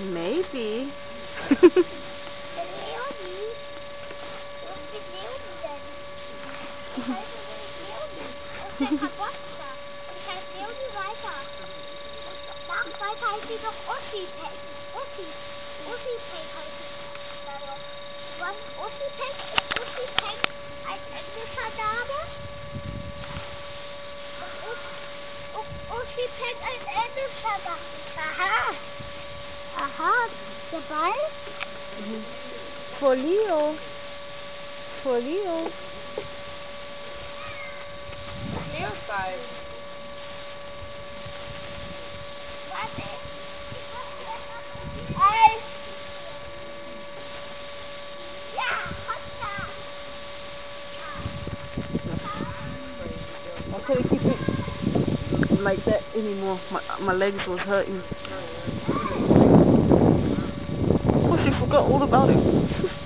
Maybe. Weiter heißt sie doch Uschi-Pack. Uschi-Pack heißt sie. Was Uschi-Pack ist Uschi-Pack ein englischer Name? Uschi-Pack ein englischer Name. Aha, der Ball? Folio. Leerstein. Warte. Ja, Hossa. I couldn't keep it like that anymore. My legs was hurting. Oh, she forgot all about it.